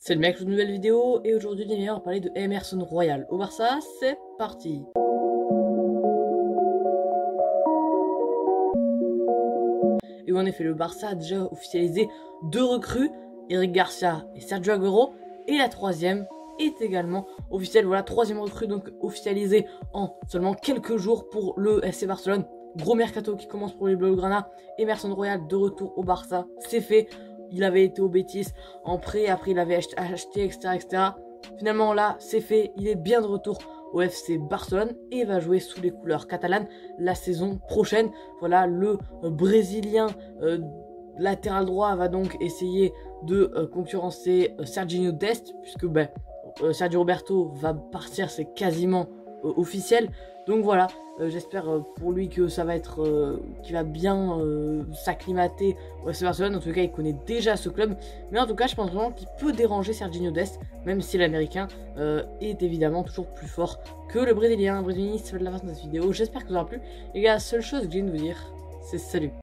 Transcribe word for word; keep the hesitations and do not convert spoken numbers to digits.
C'est le mec, une nouvelle vidéo, et aujourd'hui on va parler de Emerson Royal au Barça, c'est parti. Et en effet, le Barça a déjà officialisé deux recrues, Eric Garcia et Sergio Agüero, et la troisième est également officielle. Voilà, troisième recrue donc officialisée en seulement quelques jours pour le F C Barcelone. Gros mercato qui commence pour les Blaugrana. Emerson Royal de retour au Barça, c'est fait. Il avait été au Betis en prêt, après il avait acheté, et cetera, et cetera. Finalement là, c'est fait, il est bien de retour au F C Barcelone et va jouer sous les couleurs catalanes la saison prochaine. Voilà, le euh, Brésilien euh, latéral droit va donc essayer de euh, concurrencer euh, Serginho Dest, puisque ben, euh, Sergio Roberto va partir, c'est quasiment euh, officiel. Donc voilà, euh, j'espère euh, pour lui que ça va être, euh, qu'il va bien euh, s'acclimater au F C Barcelone. En tout cas, il connaît déjà ce club, mais en tout cas, je pense vraiment qu'il peut déranger Serginho Dest, même si l'américain euh, est évidemment toujours plus fort que le brésilien. Brésilien, ça va de la fin de cette vidéo. J'espère que vous aura plu. Les gars, seule chose que j'ai de vous dire, c'est salut.